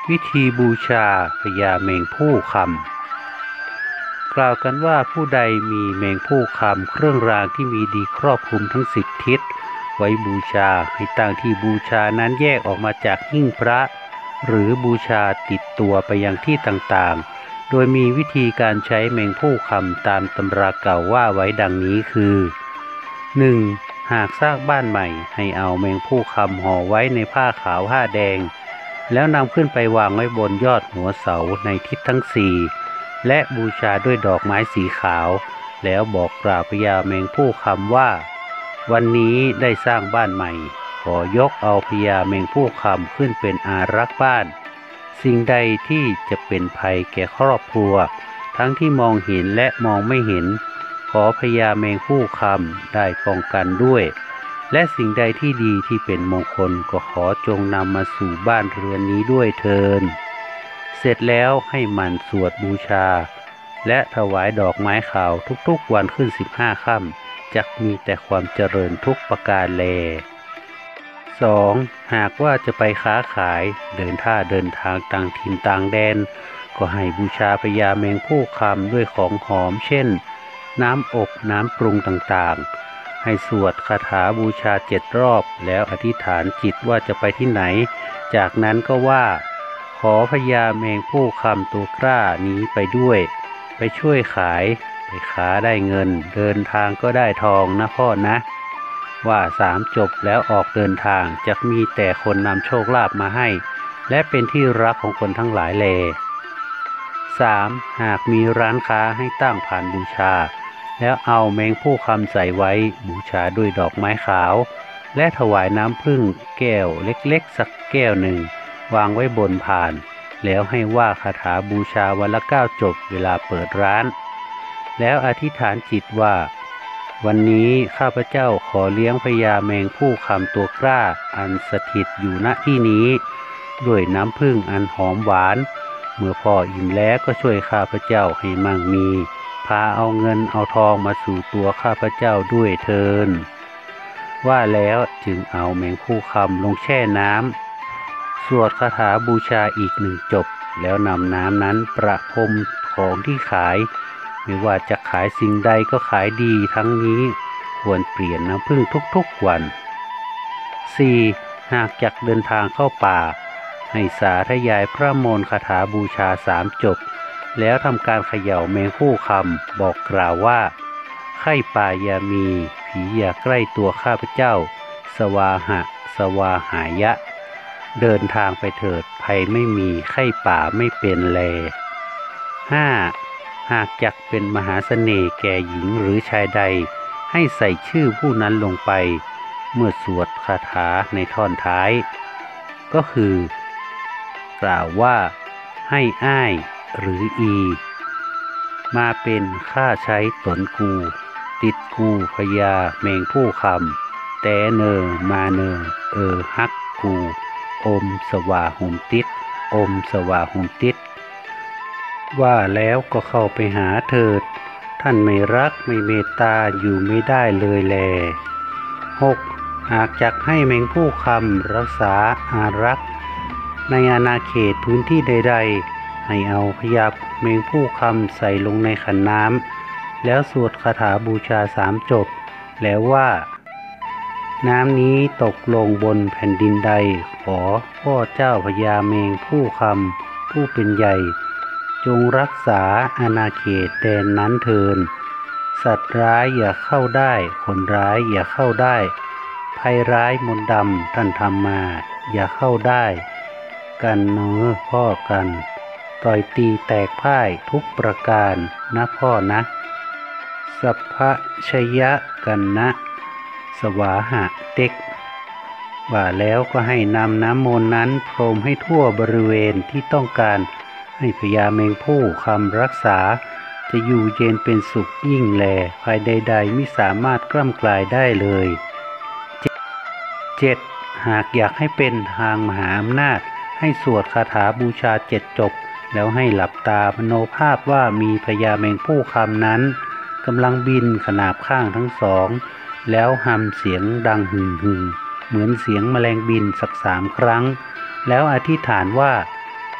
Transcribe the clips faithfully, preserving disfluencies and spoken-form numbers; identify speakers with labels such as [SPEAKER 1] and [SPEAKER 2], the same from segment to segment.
[SPEAKER 1] วิธีบูชาพญาแมงผู้คำกล่าวกันว่าผู้ใดมีแมงผู้คำเครื่องรางที่มีดีครอบคลุมทั้งสิบทิศไว้บูชาให้ตั้งที่บูชานั้นแยกออกมาจากหิ้งพระหรือบูชาติดตัวไปยังที่ต่างๆโดยมีวิธีการใช้แมงผู้คำตามตำราเก่าว่าไว้ดังนี้คือ หนึ่ง. หากสร้างบ้านใหม่ให้เอาแมงผู้คำห่อไว้ในผ้าขาวผ้าแดงแล้วนำขึ้นไปวางไว้บนยอดหัวเสาในทิศทั้งสี่และบูชาด้วยดอกไม้สีขาวแล้วบอกกล่าวพญาแมงผู้คำว่าวันนี้ได้สร้างบ้านใหม่ขอยกเอาพญาแมงผู้คำขึ้นเป็นอารักษ์บ้านสิ่งใดที่จะเป็นภัยแก่ครอบครัวทั้งที่มองเห็นและมองไม่เห็นขอพญาแมงผู้คำได้ป้องกันด้วยและสิ่งใดที่ดีที่เป็นมงคลก็ขอจงนำมาสู่บ้านเรือนนี้ด้วยเถิดเสร็จแล้วให้หมั่นสวดบูชาและถวายดอกไม้ขาวทุกๆวันขึ้นสิบห้าค่ำจักมีแต่ความเจริญทุกประการแล สอง. หากว่าจะไปค้าขายเดินท่าเดินทางต่างถิ่นต่างแดนก็ให้บูชาพญาแมงผู้คำด้วยของหอมเช่นน้ำอบน้ำปรุงต่างๆให้สวดคาถาบูชาเจ็ดรอบแล้วอธิษฐานจิตว่าจะไปที่ไหนจากนั้นก็ว่าขอพญาแมงผู้คำตัวกล้านี้ไปด้วยไปช่วยขายไปค้าได้เงินเดินทางก็ได้ทองนะพ่อนะว่าสามจบแล้วออกเดินทางจะมีแต่คนนำโชคลาภมาให้และเป็นที่รักของคนทั้งหลายแล สาม. หากมีร้านค้าให้ตั้งพานบูชาแล้วเอาแมงผู้คำใส่ไว้บูชาด้วยดอกไม้ขาวและถวายน้ำผึ้งแก้วเล็กๆสักแก้วหนึ่งวางไว้บนพานแล้วให้ว่าคาถาบูชาวันละเก้าจบเวลาเปิดร้านแล้วอธิษฐานจิตว่าวันนี้ข้าพเจ้าขอเลี้ยงพญาแมงผู้คำตัวกล้าอันสถิตอยู่ณที่นี้ด้วยน้ำผึ้งอันหอมหวานเมื่อพ่ออิ่มแล้วก็ช่วยข้าพเจ้าให้มั่งมีพาเอาเงินเอาทองมาสู่ตัวข้าพเจ้าด้วยเถิดว่าแล้วจึงเอาแมงผู้คำลงแช่น้ำสวดคาถาบูชาอีกหนึ่งจบแล้วนำน้ำนั้นประพรมของที่ขายไม่ว่าจะขายสิ่งใดก็ขายดีทั้งนี้ควรเปลี่ยนน้ำผึ้งทุกๆวัน สี่. หากจักเดินทางเข้าป่าให้สาธยายพระมนต์คาถาบูชาสามจบแล้วทำการเขย่าแมงผู้คำบอกกล่าวว่าไข้ป่าอย่ามีผีอย่าใกล้ตัวข้าพเจ้าสวาหะสวาหายะเดินทางไปเถิดภัยไม่มีไข้ป่าไม่เป็นแล ห้า. หากจักเป็นมหาเสน่ห์แก่หญิงหรือชายใดให้ใส่ชื่อผู้นั้นลงไปเมื่อสวดคาถาในท่อนท้ายก็คือกล่าวว่าให้อ้ายหรืออีมาเป็นข้าใช้ตนกูติดกูพญาแมงผู้คำแต่เนอมาเนอเออฮักกูอมสวาหุมติดอมสวาหุมติดว่าแล้วก็เข้าไปหาเถิดท่านไม่รักไม่เมตตาอยู่ไม่ได้เลยแล หก. หากจักให้แมงผู้คำรักษาอารักษ์ในอาณาเขตพื้นที่ใดๆให้เอาพญาแมงผู้คำใส่ลงในขันน้ำแล้วสวดคาถาบูชาสามจบแล้วว่าน้ำนี้ตกลงบนแผ่นดินใดขอพ่อเจ้าพญาแมงผู้คำผู้เป็นใหญ่จงรักษาอาณาเขตแดนนั้นเถิดสัตว์ร้ายอย่าเข้าได้คนร้ายอย่าเข้าได้ภัยร้ายมนต์ดำท่านทำมาอย่าเข้าได้กันเนื้อพ่อกันต่อยตีแตกพ่ายทุกประการนะพ่อนะสัพพชยะกันนะสวาหะเต็กว่าแล้วก็ให้นำน้ำมนต์นั้นพรมให้ทั่วบริเวณที่ต้องการให้พญาแมงผู้คำรักษาจะอยู่เย็นเป็นสุขยิ่งแลภัยใดๆไม่สามารถกล้ำกลายได้เลย เจ็ด. หากอยากให้เป็นทางมหาอำนาจให้สวดคาถาบูชาเจ็ดจบแล้วให้หลับตามโนภาพว่ามีพญาแมงผู้คำนั้นกำลังบินขนาบข้างทั้งสองแล้วหำเสียงดังหึ่งหึ่งเหมือนเสียงแมลงบินสักสามครั้งแล้วอธิษฐานว่า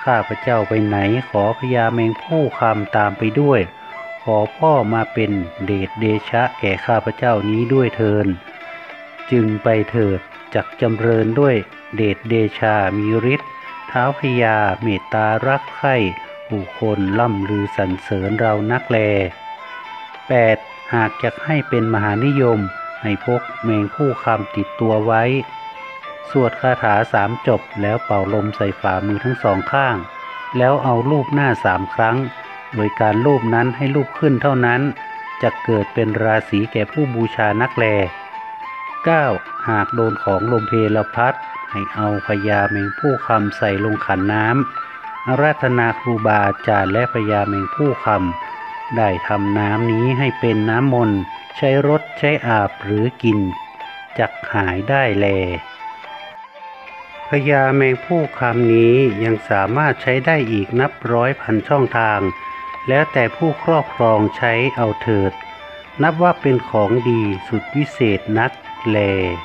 [SPEAKER 1] ข้าพเจ้าไปไหนขอพญาแมงผู้คำตามไปด้วยขอพ่อมาเป็นเดชเดชะแก่ข้าพเจ้านี้ด้วยเทินจึงไปเถิดจักจำเริญด้วยเดชเดชามีฤทธิ์ท้าวพญาเมตตารักใคร่ผู้คนล่ำลือสรรเสริญเรานักแล แปด. หากจะให้เป็นมหานิยมให้พกแมงผู้คำติดตัวไว้สวดคาถาสามจบแล้วเป่าลมใส่ฝ่ามือทั้งสองข้างแล้วเอาลูบหน้าสามครั้งโดยการลูบนั้นให้ลูบขึ้นเท่านั้นจะเกิดเป็นราศีแก่ผู้บูชานักแล เก้า. หากโดนของลมเพลพัดให้เอาพญาแมงผู้คำใส่ลงขันน้ำอาราธนาครูบาอาจารย์และพญาแมงผู้คำได้ทำน้ำนี้ให้เป็นน้ำมนต์ใช้รดใช้อาบหรือกินจักหายได้แลพญาแมงผู้คำนี้ยังสามารถใช้ได้อีกนับร้อยพันช่องทางแล้วแต่ผู้ครอบครองใช้เอาเถิดนับว่าเป็นของดีสุดวิเศษนักแล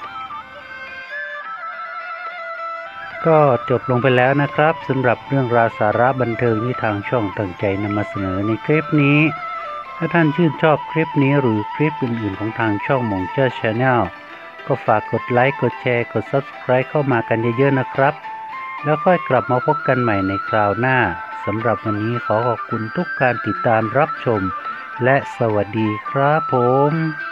[SPEAKER 1] ก็จบลงไปแล้วนะครับสำหรับเรื่องราวสาระบันเทิงที่ทางช่องตั้งใจนำมาเสนอในคลิปนี้ถ้าท่านชื่นชอบคลิปนี้หรือคลิปอื่นๆของทางช่องหม่งเจ้า Channel ก็ฝากกดไลค์กดแชร์กด ซับสไครบ์ เข้ามากันเยอะๆนะครับแล้วค่อยกลับมาพบกันใหม่ในคราวหน้าสำหรับวันนี้ขอขอบคุณทุกการติดตามรับชมและสวัสดีครับผม